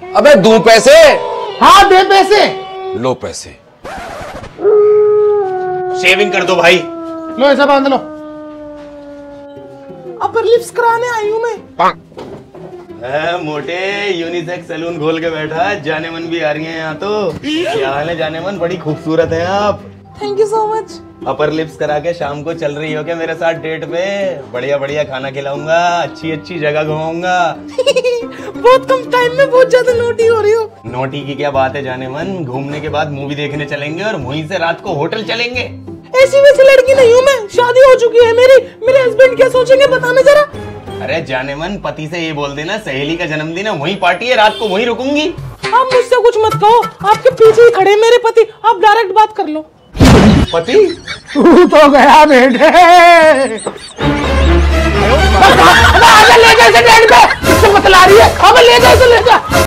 अबे दूं पैसे। हाँ दे पैसे। लो पैसे। शेविंग कर दो भाई। लो ऐसा बांध लो। अपर लिप्स कराने आई हूं मैं। मोटे यूनिसेक्स सैलून खोल के बैठा है, जाने मन भी आ रही है यहाँ तो। क्या हाल है जाने मन, बड़ी खूबसूरत है आप। Thank you so much. Upper lips करा के शाम को चल रही हो क्या मेरे साथ डेट पे? बढ़िया बढ़िया खाना खिलाऊंगा, अच्छी अच्छी जगह घुमाऊंगा। बहुत कम टाइम में बहुत ज्यादा नोटी हो रही हो। नोटी की क्या बात है जाने मन, घूमने के बाद मूवी देखने चलेंगे और वहीं से रात को होटल चलेंगे। ऐसी वैसी लड़की नहीं हूँ मैं, शादी हो चुकी है मेरी। मेरे हस्बैंड क्या सोचेंगे बताना जरा। अरे जाने मन, पति से ये बोल देना सहेली का जन्मदिन है, वहीं पार्टी है, रात को वहीं रुकूंगी। आप मुझसे कुछ मत कहो, आपके पीछे ही खड़े मेरे पति, आप डायरेक्ट बात कर लो। पति तू तो गया बेटे। ले जा इसे डेट पे, बतला रही है। अब ले जा इसे, ले जा।